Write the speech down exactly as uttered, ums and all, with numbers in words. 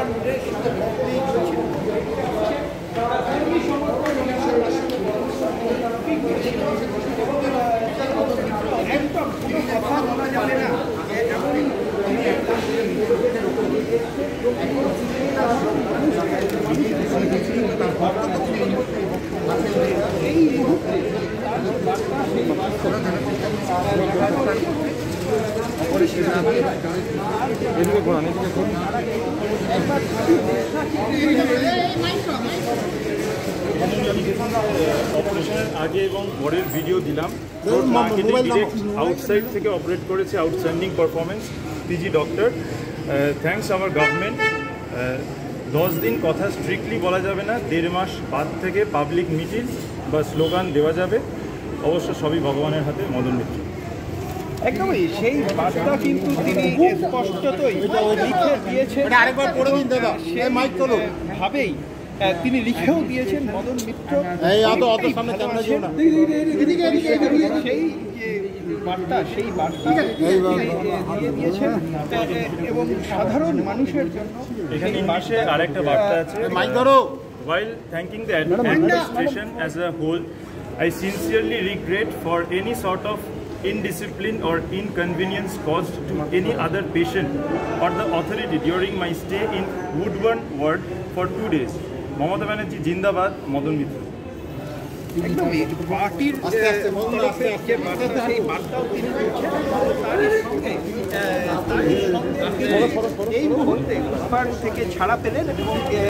এই মুহূর্তে অপারেশনের আগে এবং পরের ভিডিও দিলাম। আউটসাইড থেকে অপারেট করেছে, outstanding performance, PG doctor. Thanks our government. দশ দিন কথা স্ট্রিক্টলি বলা যাবে না, দেড় মাস বাদ থেকে পাবলিক মিটিং বা স্লোগান দেওয়া যাবে। অবশ্য সবই ভগবানের হাতে। মদন মিত্র। একদমই সেই বার্তা কিন্তু তিনি স্পষ্টতই লিখে দিয়েছেন, ভাবেই তিনি লিখেও দিয়েছেন। মদন মিত্র সেই যে বার্তা, সেই বার্তা দিয়ে দিয়েছেন এবং সাধারণ মানুষের জন্য এখানে পাশে আরেকটা বার্তা আছে। While thanking the administration as a whole, I sincerely regret for any sort of indiscipline or inconvenience caused to any other patient or the authority during my stay in Woodburn ward for two days. Mamata Banerjee Jindabad, Madan Mitra. একদমই পার্টির তরফে যে বার্তা, সেই বার্তাও তিনি দিচ্ছেন। তারই সঙ্গে এই মুহূর্তে ঘর থেকে ছাড়া পেলেন এবং